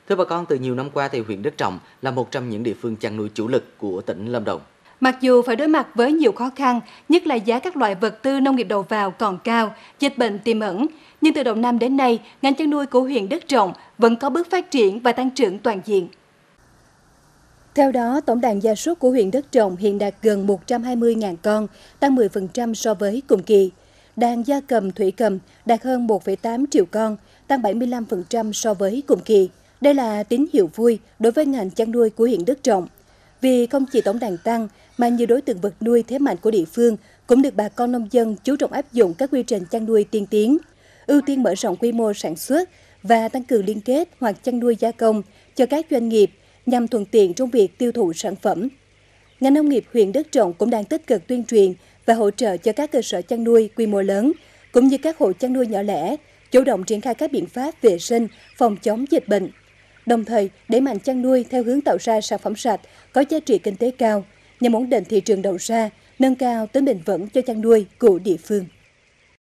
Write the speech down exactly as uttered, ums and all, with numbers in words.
Thưa bà con, từ nhiều năm qua thì huyện Đức Trọng là một trong những địa phương chăn nuôi chủ lực của tỉnh Lâm Đồng. Mặc dù phải đối mặt với nhiều khó khăn, nhất là giá các loại vật tư nông nghiệp đầu vào còn cao, dịch bệnh tiềm ẩn, nhưng từ đầu năm đến nay, ngành chăn nuôi của huyện Đức Trọng vẫn có bước phát triển và tăng trưởng toàn diện. Theo đó, tổng đàn gia súc của huyện Đức Trọng hiện đạt gần một trăm hai mươi nghìn con, tăng mười phần trăm so với cùng kỳ. Đàn gia cầm thủy cầm đạt hơn một phẩy tám triệu con, tăng bảy mươi lăm phần trăm so với cùng kỳ. Đây là tín hiệu vui đối với ngành chăn nuôi của huyện Đức Trọng. Vì không chỉ tổng đàn tăng mà nhiều đối tượng vật nuôi thế mạnh của địa phương cũng được bà con nông dân chú trọng áp dụng các quy trình chăn nuôi tiên tiến, ưu tiên mở rộng quy mô sản xuất và tăng cường liên kết hoặc chăn nuôi gia công cho các doanh nghiệp nhằm thuận tiện trong việc tiêu thụ sản phẩm. Ngành nông nghiệp huyện Đức Trọng cũng đang tích cực tuyên truyền và hỗ trợ cho các cơ sở chăn nuôi quy mô lớn cũng như các hộ chăn nuôi nhỏ lẻ chủ động triển khai các biện pháp vệ sinh, phòng chống dịch bệnh. Đồng thời, đẩy mạnh chăn nuôi theo hướng tạo ra sản phẩm sạch, có giá trị kinh tế cao, nhằm ổn định thị trường đầu ra, nâng cao tính bền vững cho chăn nuôi của địa phương.